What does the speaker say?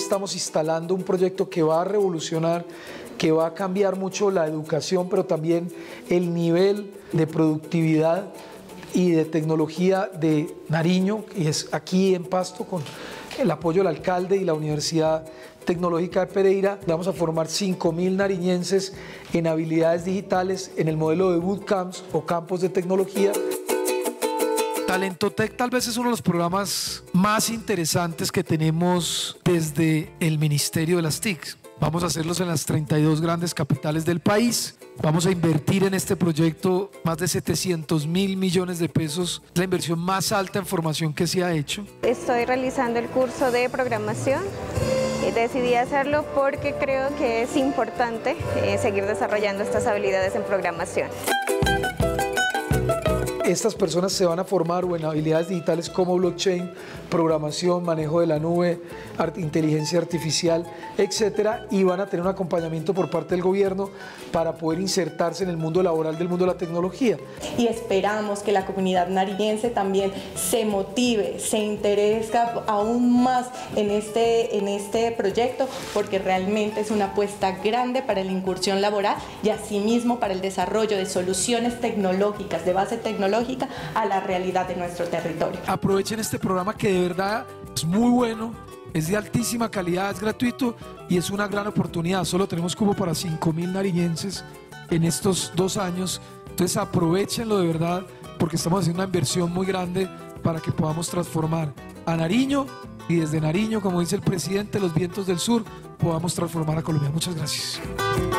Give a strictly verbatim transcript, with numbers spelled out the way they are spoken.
estamos instalando un proyecto que va a revolucionar, que va a cambiar mucho la educación, pero también el nivel de productividad y de tecnología de Nariño, y es aquí en Pasto, con el apoyo del alcalde y la Universidad Tecnológica de Pereira. Vamos a formar cinco mil nariñenses en habilidades digitales en el modelo de bootcamps o campos de tecnología. Talentotec tal vez es uno de los programas más interesantes que tenemos desde el Ministerio de las T I C. Vamos a hacerlos en las treinta y dos grandes capitales del país. Vamos a invertir en este proyecto más de setecientos mil millones de pesos, la inversión más alta en formación que se ha hecho. Estoy realizando el curso de programación y decidí hacerlo porque creo que es importante eh, seguir desarrollando estas habilidades en programación. Estas personas se van a formar o en habilidades digitales como blockchain, programación, manejo de la nube, art- inteligencia artificial, etcétera, y van a tener un acompañamiento por parte del gobierno para poder insertarse en el mundo laboral del mundo de la tecnología. Y esperamos que la comunidad nariñense también se motive, se interese aún más en este, en este proyecto, porque realmente es una apuesta grande para la incursión laboral y asimismo para el desarrollo de soluciones tecnológicas, de base tecnológica, a la realidad de nuestro territorio. Aprovechen este programa que de verdad es muy bueno, es de altísima calidad, es gratuito y es una gran oportunidad. Solo tenemos como para cinco mil nariñenses en estos dos años. Entonces aprovechenlo de verdad, porque estamos haciendo una inversión muy grande para que podamos transformar a Nariño y desde Nariño, como dice el presidente, los vientos del sur, podamos transformar a Colombia. Muchas gracias.